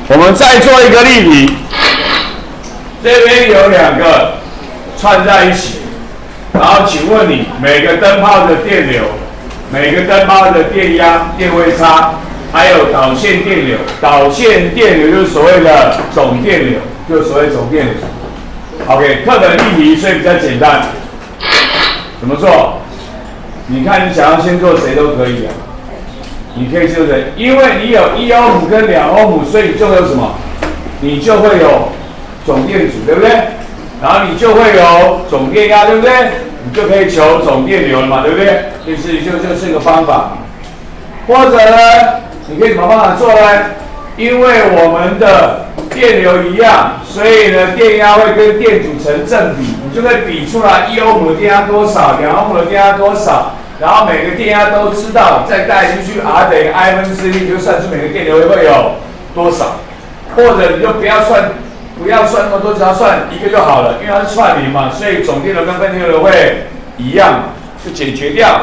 我们再做一个例题，这边有2个串在一起，然后请问你每个灯泡的电流、每个灯泡的电压、电位差，还有导线电流，导线电流就是所谓的总电流，就是所谓总电流。OK， 课本例题，所以比较简单。怎么做？你看你想要先做谁都可以啊。你可以做谁？因为你有1欧姆跟2欧姆，所以你就会有什么？你就会有总电阻，对不对？然后你就会有总电压，对不对？你就可以求总电流了嘛，对不对？就是个方法。或者呢，你可以什么方法做呢？因为我们的电流一样，所以呢，电压会跟电阻成正比，你就会比出来1欧姆的电压多少，2欧姆的电压多少，然后每个电压都知道，再带进去 R 等于 I 分之 V， 你就算出每个电流会有多少。或者你就不要算那么多，只要算一个就好了，因为它是串联嘛，所以总电流跟分电流会一样，就解决掉。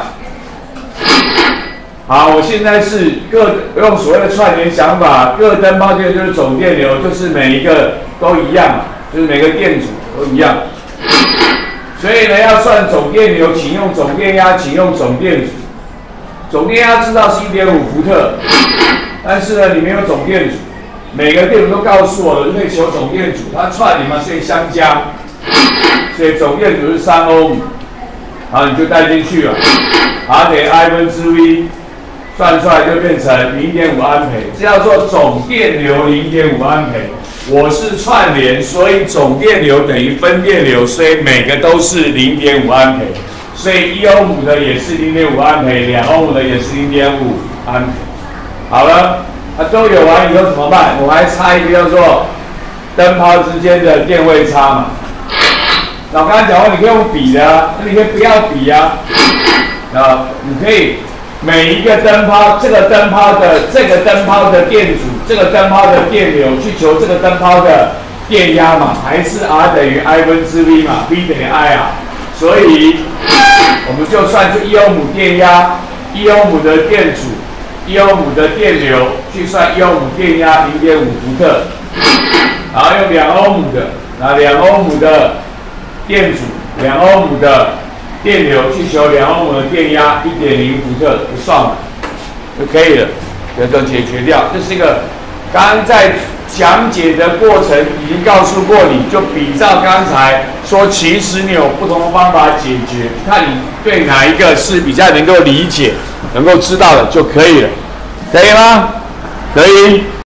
好，我现在是用所谓的串联想法，各灯泡电流就是总电流，就是每一个都一样，就是每个电阻都一样。所以呢，要算总电流，请用总电压，请用总电阻。总电压知道是1.5伏特，但是呢，你没有总电阻。每个电阻都告诉我了，就可以求总电阻，它串联嘛，所以相加，所以总电阻是3欧姆，好，你就带进去了 ，R 等于 I 分之 V， 算出来就变成0.5安培，这叫做总电流0.5安培。我是串联，所以总电流等于分电流，所以每个都是0.5安培，所以1欧姆的也是0.5安培，2欧姆的也是0.5安培。好了。都有完以后怎么办？我还差一个叫做灯泡之间的电位差嘛。那我刚才讲过，你可以用比的啊，那你可以不要比啊。你可以每一个灯泡，这个灯泡的电阻，这个灯泡的电流，去求这个灯泡的电压嘛，还是 R 等于 I 分之 V 嘛 ，V 等于 I 啊。所以我们就算出1欧姆电压，1欧姆的电阻。1欧姆的电流去算1欧姆电压0.5伏特，然后用2欧姆的，拿2欧姆的电阻，2欧姆的电流去求2欧姆的电压1.0伏特，就算了就可以了，就这样解决掉。这是一个刚刚在讲解的过程已经告诉过你，就比照刚才说，其实你有不同的方法解决，看你对哪一个是比较能够理解、能够知道的就可以了，可以吗？可以。